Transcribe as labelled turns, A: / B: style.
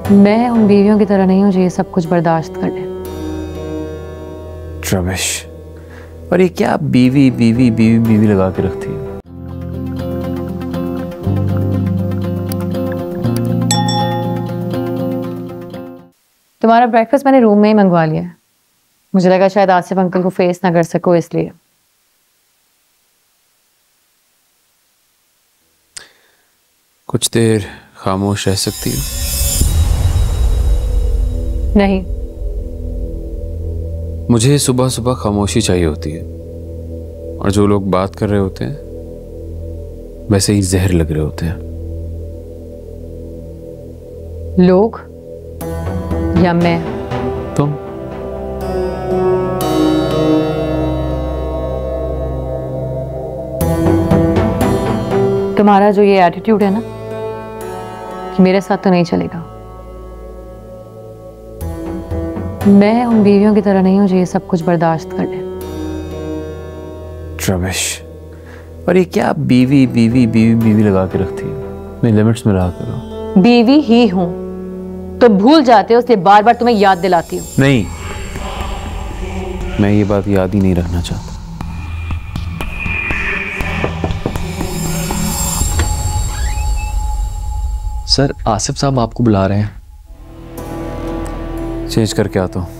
A: मैं उन बीवियों की तरह नहीं हूं जो ये सब कुछ बर्दाश्त कर ले।
B: रमेश, और ये क्या बीवी बीवी बीवी बीवी लगा के रखती है?
A: तुम्हारा ब्रेकफास्ट मैंने रूम में ही मंगवा लिया है। मुझे लगा शायद आसिफ अंकल को फेस ना कर सको इसलिए।
B: कुछ देर खामोश रह सकती हो?
A: नहीं।
B: मुझे सुबह सुबह खामोशी चाहिए होती है, और जो लोग बात कर रहे होते हैं वैसे ही जहर लग रहे होते हैं।
A: लोग या मैं?
B: तुम।
A: तुम्हारा जो ये एटीट्यूड है ना कि मेरे साथ तो नहीं चलेगा। मैं उन बीवियों की तरह नहीं हूं जो ये सब कुछ बर्दाश्त कर ले।
B: रमेश, और ये क्या बीवी बीवी बीवी बीवी लगा के रखती है? मैं लिमिट्स में रहा करो।
A: बीवी ही हूं तो भूल जाते हो, इसलिए बार बार तुम्हें याद दिलाती हूं।
B: नहीं, मैं ये बात याद ही नहीं रखना चाहता।
C: सर, आसिफ साहब आपको बुला रहे हैं।
B: चेंज करके आता हूं।